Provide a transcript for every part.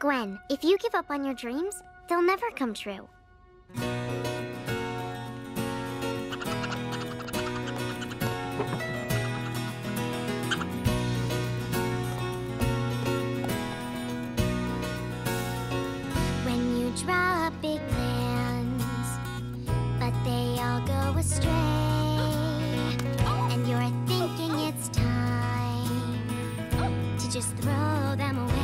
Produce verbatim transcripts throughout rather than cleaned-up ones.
Gwen, if you give up on your dreams, they'll never come true. When you draw up big plans, but they all go astray, and you're thinking it's time to just throw them away.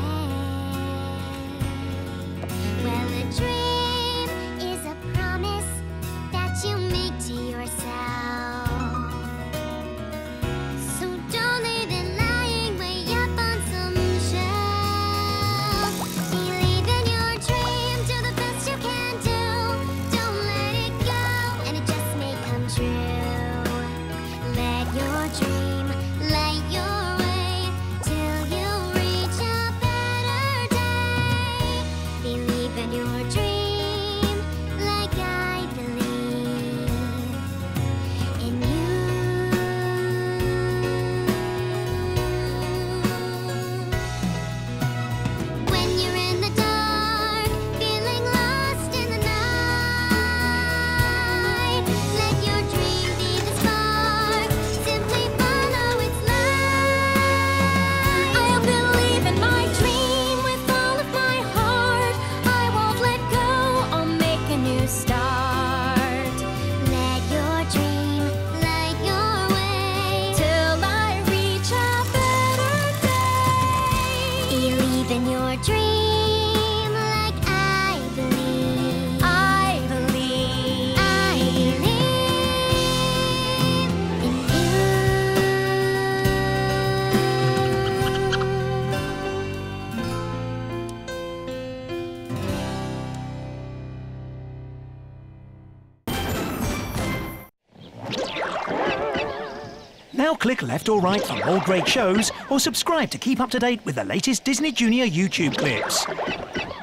Well, a dream is a promise that you make to yourself. So don't leave it lying way up on some shelf. Believe in your dream, do the best you can do. Don't let it go, and it just may come true. Let your dream light your way till you reach a better day. Believe in your dream like I believe in you. When you're in the dark, feeling lost in the night, let your dream be the spark. Simply follow its light. I'll believe in my dream with all of my heart. I won't let go, I'll make a new start. Let your dream light your way till I reach a better day. Believe in your dream like I believe. I believe. I believe in you. Now click left or right for more great shows, or subscribe to keep up to date with the latest Disney Junior YouTube clips.